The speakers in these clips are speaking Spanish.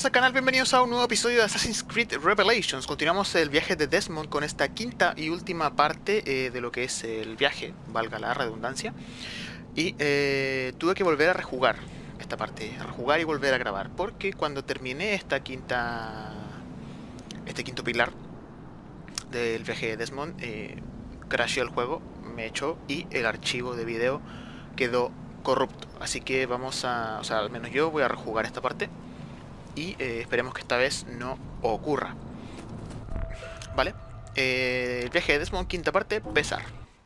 bienvenidos al canal, bienvenidos a un nuevo episodio de Assassin's Creed Revelations. Continuamos el viaje de Desmond con esta quinta y última parte de lo que es el viaje, valga la redundancia. Y tuve que volver a rejugar esta parte, a rejugar y volver a grabar, porque cuando terminé este quinto pilar del viaje de Desmond, crasheó el juego, me echó y el archivo de video quedó corrupto. Así que vamos a, o sea, al menos yo voy a rejugar esta parte. Y esperemos que esta vez no ocurra. Vale. El viaje de Desmond, quinta parte, pesar.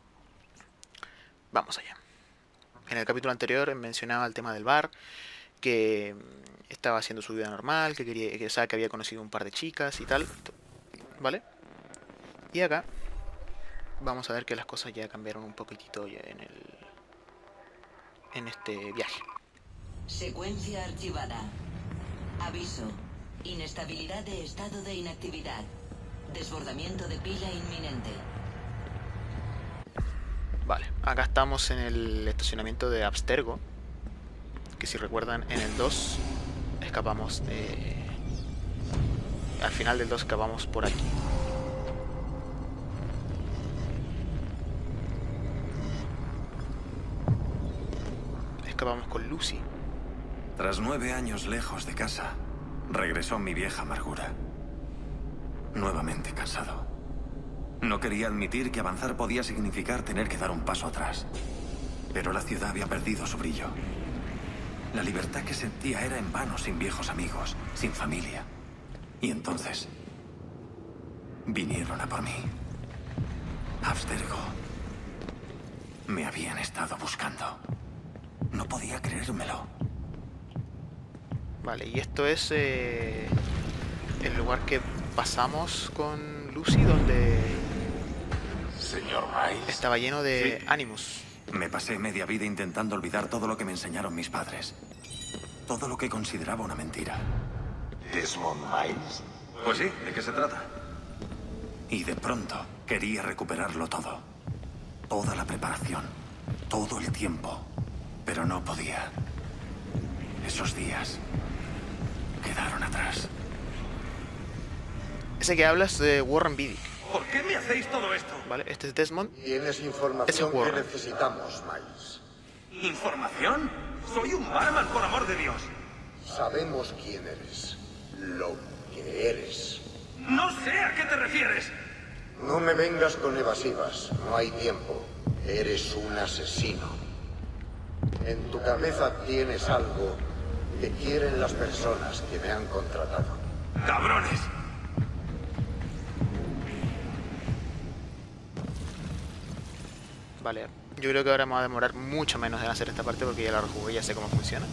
Vamos allá. En el capítulo anterior mencionaba el tema del bar, que estaba haciendo su vida normal, que quería, que sabe que había conocido un par de chicas y tal. Vale. Y acá vamos a ver que las cosas ya cambiaron un poquitito ya en este viaje. Secuencia archivada. Aviso. Inestabilidad de estado de inactividad. Desbordamiento de pila inminente. Vale, acá estamos en el estacionamiento de Abstergo, que si recuerdan en el 2 escapamos, al final del 2 escapamos por aquí. Escapamos con Lucy. Tras 9 años lejos de casa, regresó mi vieja amargura. Nuevamente cansado. No quería admitir que avanzar podía significar tener que dar un paso atrás. Pero la ciudad había perdido su brillo. La libertad que sentía era en vano sin viejos amigos, sin familia. Y entonces vinieron a por mí. Abstergo. Me habían estado buscando. No podía creérmelo. Vale, y esto es el lugar que pasamos con Lucy, donde Señor Miles. estaba lleno de Sí. Animus. Me pasé media vida intentando olvidar todo lo que me enseñaron mis padres. Todo lo que consideraba una mentira. Desmond Miles. Pues sí, ¿de qué se trata? Y de pronto quería recuperarlo todo. Toda la preparación. Todo el tiempo. Pero no podía. Esos días quedaron atrás. Ese que habla es de Warren Beatty. ¿Por qué me hacéis todo esto? Vale, este es Desmond. Tienes Ese información que Warren. necesitamos, Miles. ¿Información? Soy un barman, por amor de Dios. Sabemos quién eres, lo que eres. No sé a qué te refieres. No me vengas con evasivas, no hay tiempo. Eres un asesino. En tu cabeza tienes algo que quieren las personas que me han contratado. ¡Cabrones! Vale, yo creo que ahora me va a demorar mucho menos en hacer esta parte porque ya la rejugué y ya sé cómo funciona.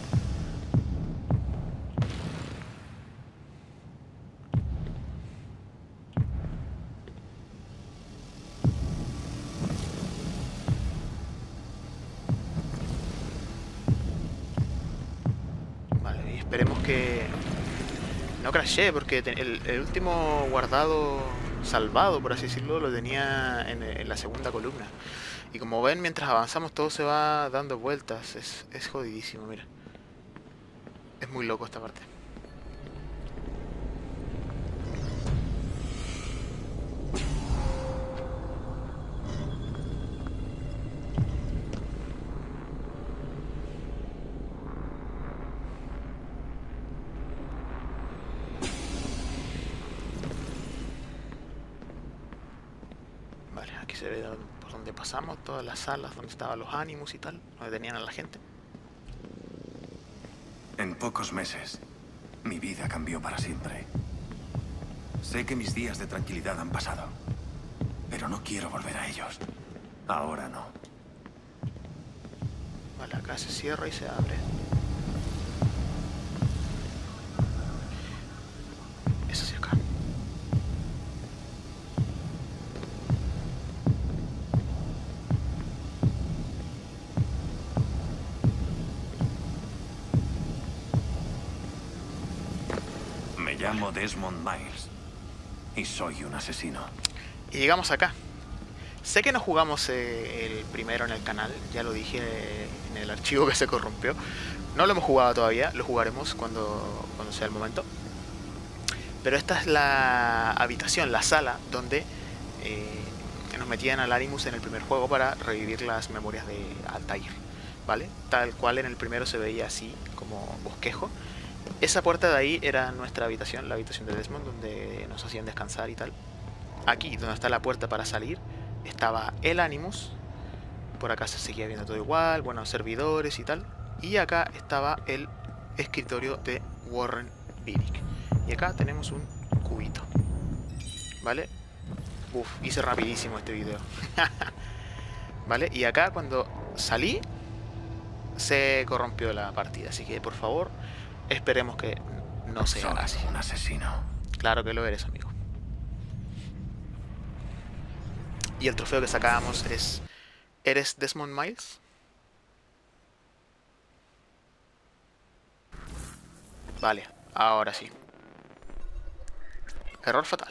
Vale, y esperemos que no crashee, porque el último guardado salvado, por así decirlo, lo tenía en la segunda columna. Y como ven, mientras avanzamos todo se va dando vueltas. Es jodidísimo, mira. Es muy loco esta parte. Vale, aquí se ve por donde pasamos, todas las salas donde estaban los Animus y tal, donde tenían a la gente. En pocos meses, mi vida cambió para siempre. Sé que mis días de tranquilidad han pasado, pero no quiero volver a ellos. Ahora no. Vale, acá se cierra y se abre. Es hacia acá. Me llamo Desmond Miles y soy un asesino. Y llegamos acá. Sé que no jugamos el primero en el canal, ya lo dije en el archivo que se corrompió. No lo hemos jugado todavía, lo jugaremos cuando sea el momento. Pero esta es la habitación, la sala, donde nos metían al Animus en el primer juego para revivir las memorias de Altair, ¿vale? Tal cual en el primero se veía así, como bosquejo. Esa puerta de ahí era nuestra habitación, la habitación de Desmond, donde nos hacían descansar y tal. Aquí, donde está la puerta para salir, estaba el Animus. Por acá se seguía viendo todo igual, bueno, servidores y tal. Y acá estaba el escritorio de Warren Vidic. Y acá tenemos un cubito, ¿vale? Uf, hice rapidísimo este video. ¿Vale? Y acá cuando salí se corrompió la partida. Así que por favor, esperemos que no sea así. Un asesino. Claro que lo eres, amigo. Y el trofeo que sacábamos es... ¿Eres Desmond Miles? Vale, ahora sí. Error fatal.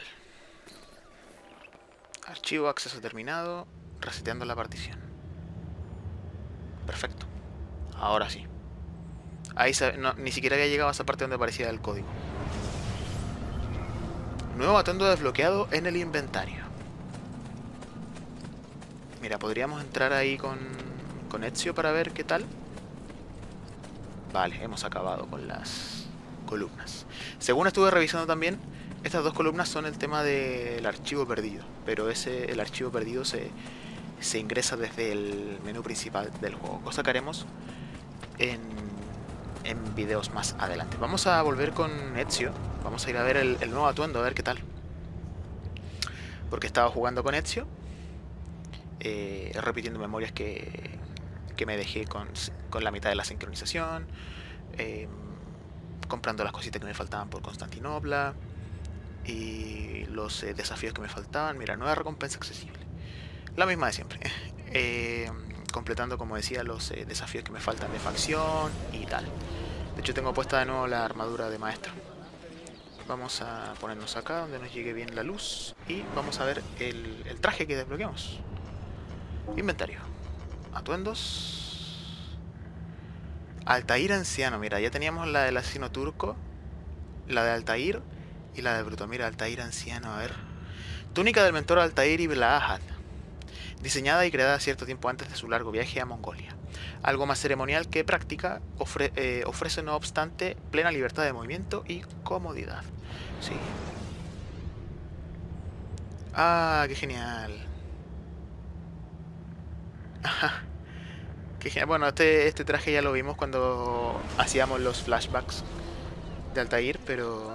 Archivo, acceso terminado. Reseteando la partición. Perfecto. Ahora sí. Ahí no, ni siquiera había llegado a esa parte donde aparecía el código. Nuevo atuendo desbloqueado en el inventario. Mira, podríamos entrar ahí con Ezio para ver qué tal. Vale, hemos acabado con las columnas. Según estuve revisando también, estas dos columnas son el tema del archivo perdido. Pero el archivo perdido se ingresa desde el menú principal del juego. Cosa que haremos en videos más adelante. Vamos a volver con Ezio. Vamos a ir a ver el nuevo atuendo, a ver qué tal. Porque estaba jugando con Ezio. Repitiendo memorias que me dejé con la mitad de la sincronización. Comprando las cositas que me faltaban por Constantinopla. Y los desafíos que me faltaban. Mira, nueva recompensa accesible. La misma de siempre. Completando, como decía, los desafíos que me faltan de facción y tal. De hecho tengo puesta de nuevo la armadura de maestro. Vamos a ponernos acá donde nos llegue bien la luz. Y vamos a ver el traje que desbloqueamos. Inventario. Atuendos. Altair anciano. Mira, ya teníamos la del asesino turco, la de Altair y la de Bruto. Mira, Altair anciano, a ver. Túnica del mentor Altair Ibn Ahad. Diseñada y creada cierto tiempo antes de su largo viaje a Mongolia. Algo más ceremonial que práctica, ofrece no obstante plena libertad de movimiento y comodidad. Sí. Ah, qué genial. Ajá. Qué genial. Bueno, este traje ya lo vimos cuando hacíamos los flashbacks de Altair, pero...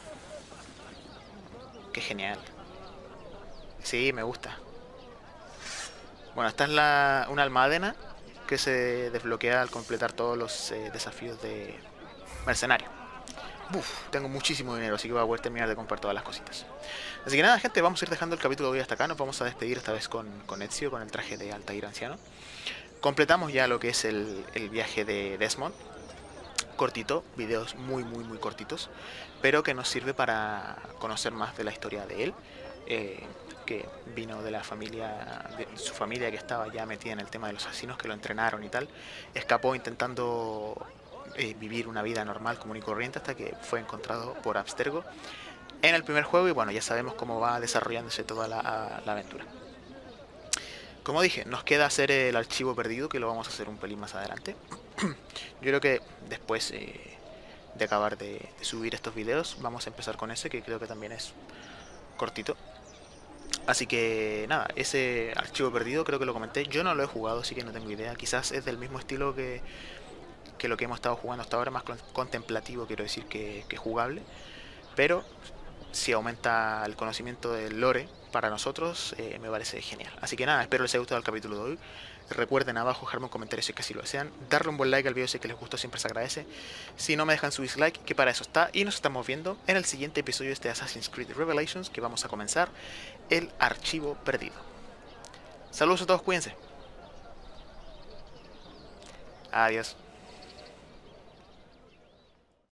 Qué genial. Sí, me gusta. Bueno, esta es una almadena que se desbloquea al completar todos los desafíos de mercenario. Uf, tengo muchísimo dinero, así que voy a poder terminar de comprar todas las cositas. Así que nada, gente, vamos a ir dejando el capítulo de hoy hasta acá. Nos vamos a despedir esta vez con Ezio, con el traje de Altair anciano. Completamos ya lo que es el viaje de Desmond. Cortito, videos muy cortitos, pero que nos sirve para conocer más de la historia de él. Que vino de la familia, de su familia, que estaba ya metida en el tema de los asesinos, que lo entrenaron y tal. Escapó intentando vivir una vida normal, común y corriente, hasta que fue encontrado por Abstergo en el primer juego. Y bueno, ya sabemos cómo va desarrollándose toda la aventura. Como dije, nos queda hacer el archivo perdido, que lo vamos a hacer un pelín más adelante. Yo creo que después de acabar de subir estos videos, vamos a empezar con ese, que creo que también es cortito. Así que nada, ese archivo perdido creo que lo comenté. Yo no lo he jugado, así que no tengo idea. Quizás es del mismo estilo que lo que hemos estado jugando hasta ahora, más contemplativo, quiero decir, que jugable. Pero si aumenta el conocimiento del lore para nosotros, me parece genial. Así que nada, espero les haya gustado el capítulo de hoy. Recuerden abajo dejarme un comentario si es que así lo desean. Darle un buen like al video si es que les gustó, siempre se agradece. Si no, me dejan su dislike, que para eso está. Y nos estamos viendo en el siguiente episodio de este Assassin's Creed Revelations, que vamos a comenzar el archivo perdido. Saludos a todos, cuídense. Adiós.